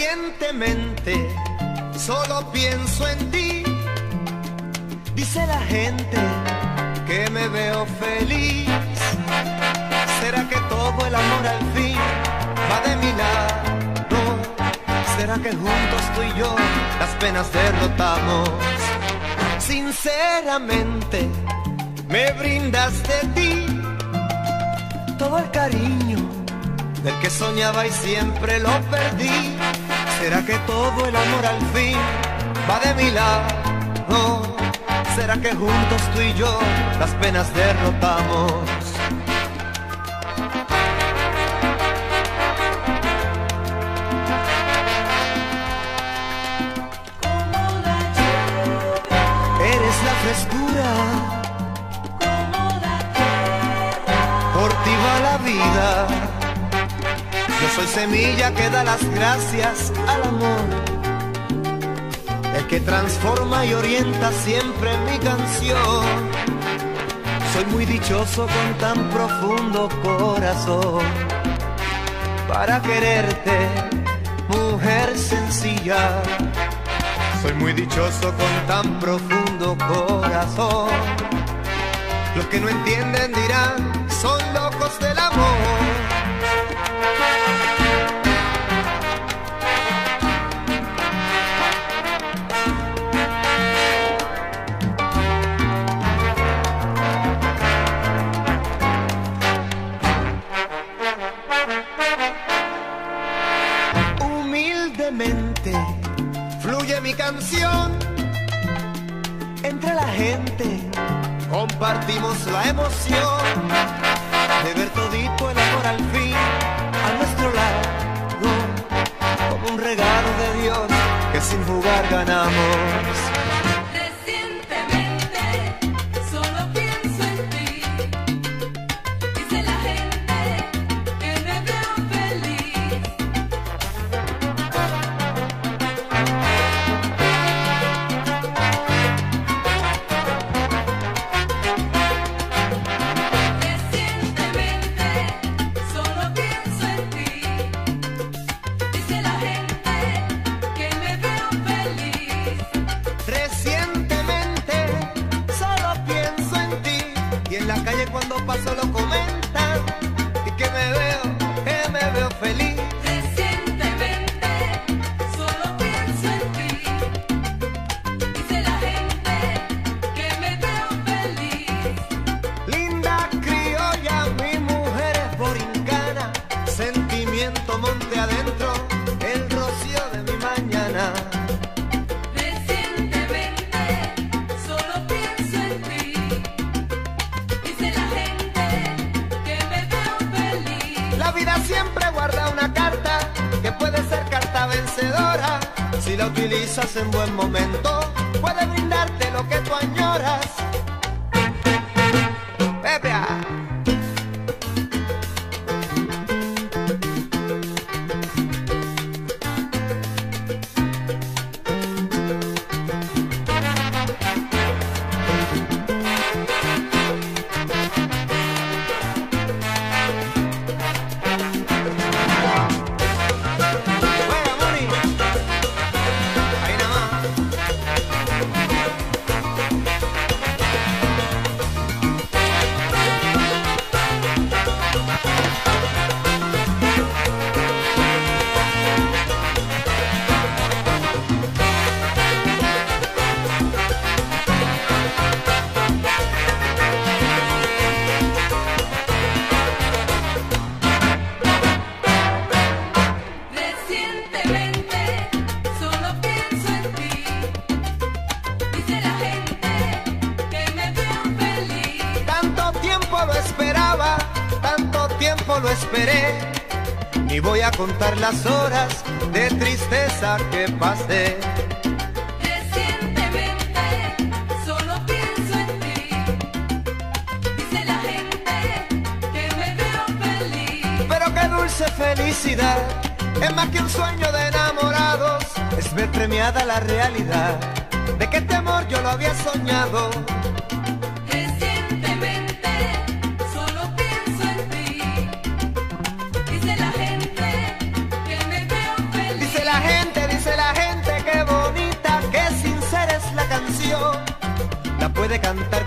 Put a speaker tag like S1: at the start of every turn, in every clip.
S1: Recientemente solo pienso en ti. Dice la gente que me veo feliz. ¿Será que todo el amor al fin va de mi lado? ¿Será que juntos tú y yo las penas derrotamos? Sinceramente me brindas de ti todo el cariño del que soñaba y siempre lo perdí. ¿Será que todo el amor al fin va de mi lado? ¿Será que juntos tú y yo las penas derrotamos? Eres la frescura, por ti va la vida. Yo soy semilla que da las gracias al amor, el que transforma y orienta siempre mi canción. Soy muy dichoso con tan profundo corazón para quererte, mujer sencilla. Soy muy dichoso con tan profundo corazón. Los que no entienden dirán, son locos del amor. Humildemente fluye mi canción entre la gente, compartimos la emoción de ver todito el amor al fin a nuestro lado, como un regalo de Dios que sin jugar ganamos. Cuando paso lo comentan y que me veo feliz.
S2: Recientemente solo pienso en ti. Dice la gente que me veo feliz.
S1: Linda criolla, mi mujer es borincana, sentimiento monte adentro, el rocío de mi mañana. La vida siempre guarda una carta que puede ser carta vencedora. Si la utilizas en buen momento, puede brindarte lo que tú añoras. Pepe. Lo esperaba, tanto tiempo lo esperé, ni voy a contar las horas de tristeza que pasé.
S2: Recientemente solo pienso en ti. Dice la gente que me veo feliz.
S1: Pero qué dulce felicidad, es más que un sueño de enamorados, es ver premiada la realidad de que este amor yo lo había soñado. La gente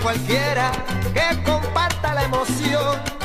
S1: cualquiera que comparta la emoción